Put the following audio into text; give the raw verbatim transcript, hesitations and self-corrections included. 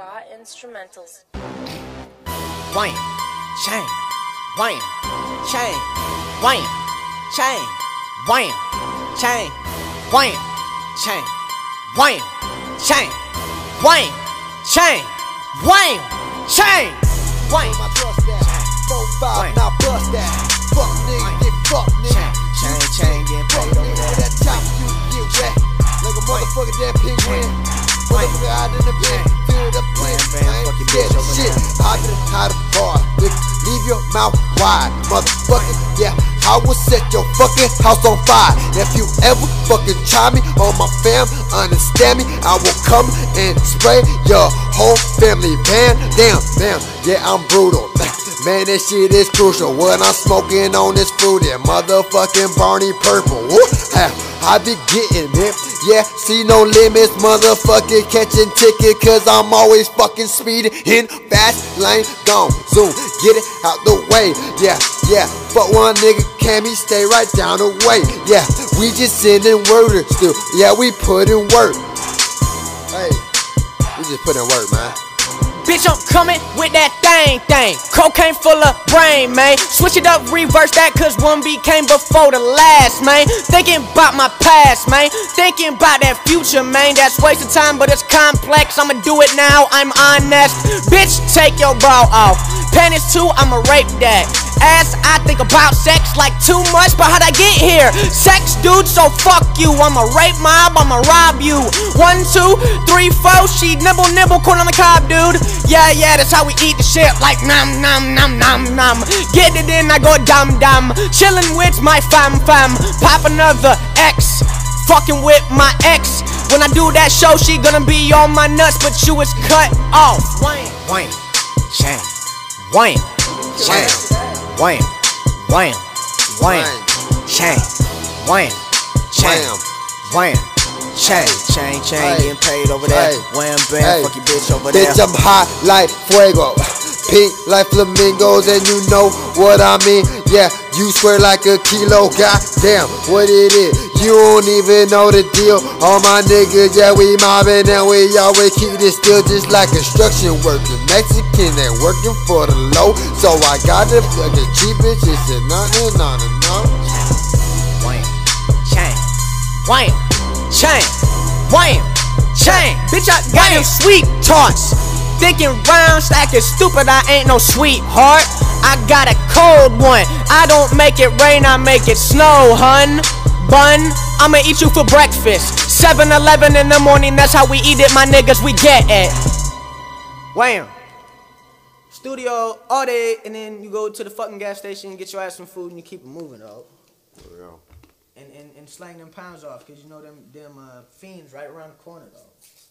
ska instrumentals. Wham, Chang, wham, Chang, wham, Chang, wham, Chang, wham, Chang, wham, Chang, wham, Chang, wham, Chang, wham. Four five, now bust that. Fuck nigga, get fuck nigga. Chang, Chang, get paid over there. That top, you get wet. Like a motherfucker that penguin. Motherfucker out in the bed, fill the pit. I ain't scared of shit. I get out of bar, nigga. Leave your mouth wide, motherfucker. Yeah, I will set your fucking house on fire. If you ever fucking try me on my fam, understand me, I will come and spray your whole family. Man, damn, damn, yeah, I'm brutal. Man, this shit is crucial. What I'm smoking on this fruity motherfucking Barney Purple. Woo, ha, I be getting it. Yeah, see no limits, motherfucking catching ticket, cause I'm always fucking speeding in fast lane. Gone, zoom, get it out the way. Yeah, yeah, but one nigga can me stay right down the way. Yeah, we just sending word still. Yeah, we put in work. Hey, we just put in work, man. Bitch, I'm coming with that thing, thing. Cocaine full of brain, man. Switch it up, reverse that, cause one became before the last, man. Thinking about my past, man. Thinking about that future, man. That's waste of time, but it's complex. I'ma do it now, I'm honest. Bitch, take your bra off. Panties too, I'ma rape that. Ass, I think about sex like too much, but how'd I get here? Sex, dude, so fuck you. I'm a rape mob, I'ma rob you. One, two, three, four, she nibble, nibble, corn on the cob, dude. Yeah, yeah, that's how we eat the shit, like nom, nom, nom, nom, nom. Get it in, I go dum, dum. Chillin' with my fam, fam. Pop another X, fucking with my ex. When I do that show, she gonna be on my nuts, but you is cut off. Wham, wham, Chang, wham, Chang. Wham, wham, wham, Chang, wham, Chang, wham, Chang, Chang, Chang, getting paid over there. Wham, bam, fuck your bitch over there. Bitch, I'm hot like fuego, pink like flamingos, and you know what I mean. Yeah, you swear like a kilo, goddamn, what it is. You don't even know the deal. All my niggas, yeah, we mobbing and we always keep this still, just like construction workers. Mexicans ain't working for the low, so I got the fucking cheap bitches and nothing on the no. Wham, Chang, wham, Chang, wham, Chang. Bitch, I got them sweet tarts. Thinking round, stacking stupid, I ain't no sweetheart. I got a cold one. I don't make it rain, I make it snow, hun. Bun, I'ma eat you for breakfast. seven eleven in the morning, that's how we eat it, my niggas, we get it. Wham. Studio all day, and then you go to the fucking gas station, get your ass some food, and you keep it moving, though. For real. And, and, and slang them pounds off, cause you know them, them uh, fiends right around the corner, though.